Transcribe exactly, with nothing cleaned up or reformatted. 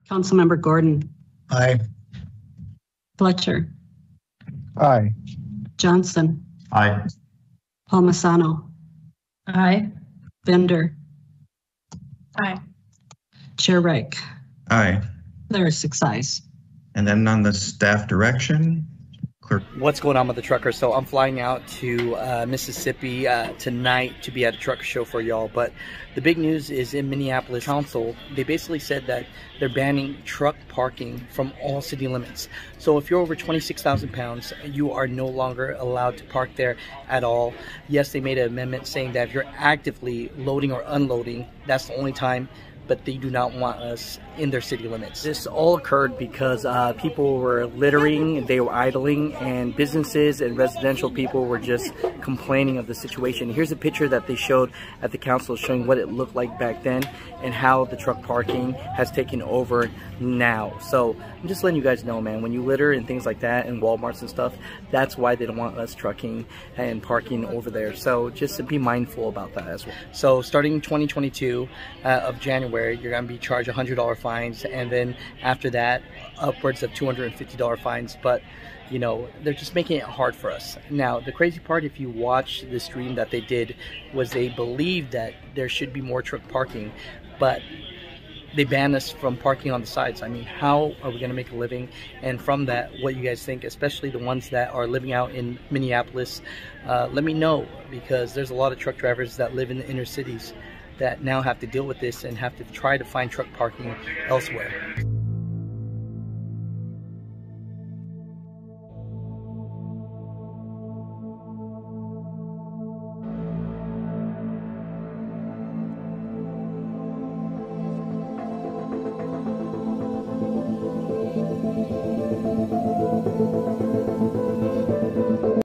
Councilmember Gordon. Aye. Fletcher. Aye. Johnson. Aye. Palmisano. Aye. Bender. Aye. Chair Reich. Aye. There are six ayes. And then on the staff direction, clerk. What's going on with the trucker? So I'm flying out to uh, Mississippi uh, tonight to be at a trucker show for y'all. But the big news is in Minneapolis Council, they basically said that they're banning truck parking from all city limits. So if you're over twenty-six thousand pounds, you are no longer allowed to park there at all. Yes, they made an amendment saying that if you're actively loading or unloading, that's the only time, but they do not want us in their city limits. This all occurred because uh, people were littering, they were idling, and businesses and residential people were just complaining of the situation. Here's a picture that they showed at the council showing what it looked like back then and how the truck parking has taken over now. So I'm just letting you guys know, man, when you litter and things like that in Walmarts and stuff, that's why they don't want us trucking and parking over there. So just to be mindful about that as well. So starting twenty twenty-two uh, of January, you're gonna be charged one hundred dollar fines, and then after that upwards of two hundred fifty dollar fines. But you know, they're just making it hard for us. Now the crazy part, if you watch the stream that they did, was they believed that there should be more truck parking, but they ban us from parking on the sides. I mean, how are we gonna make a living? And from that, what you guys think, especially the ones that are living out in Minneapolis, uh, let me know, because there's a lot of truck drivers that live in the inner cities that now have to deal with this and have to try to find truck parking elsewhere.